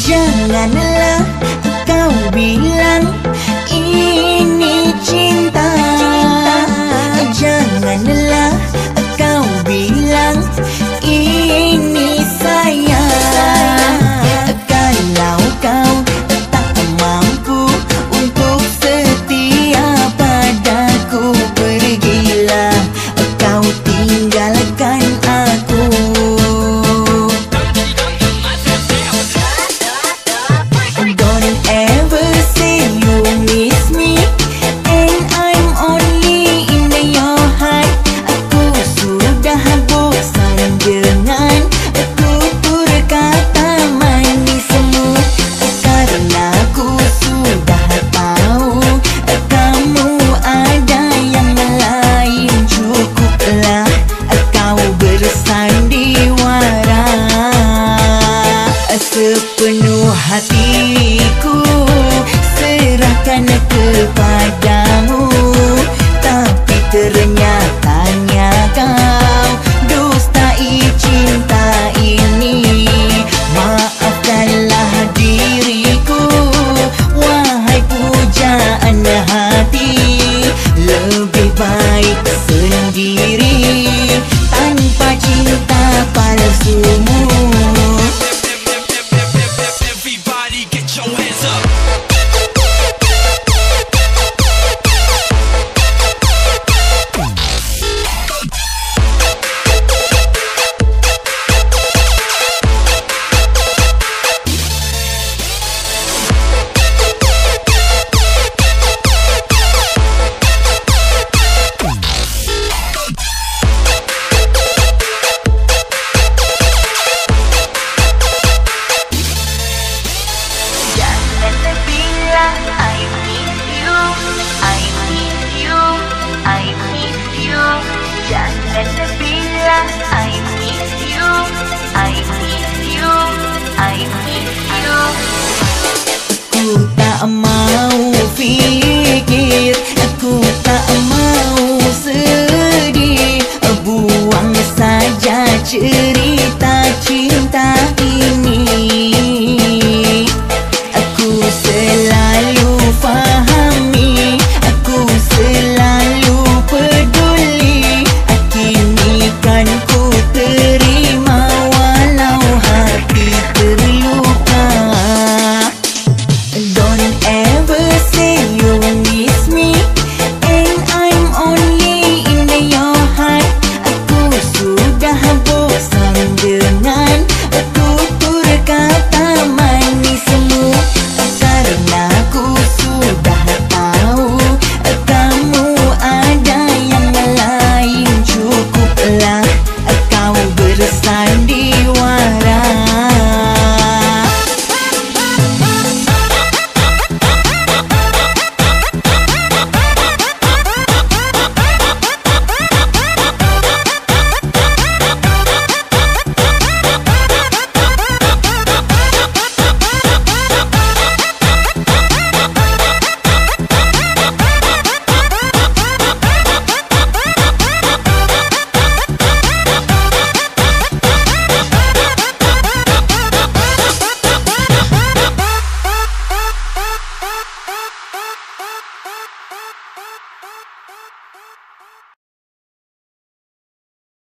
Janganlah kau bilang ini cinta. Janganlah kau bilang ini sayang. Kalau kau tak mampu untuk setia padaku, pergilah kau tinggalkan aku. Don't ever say you miss me and I'm only in your heart. Aku sudah bosan dengan tutur kata manismu, karena aku sudah tahu kamu ada yang lain. Cukuplah kau bersandiwara. Sepenuh hatiku serahkan kepadamu, tapi ternyatanya kau dustai cinta ini. Maafkanlah diriku, wahai pujaan hati. Lebih baik sendiri tanpa cinta palsumu.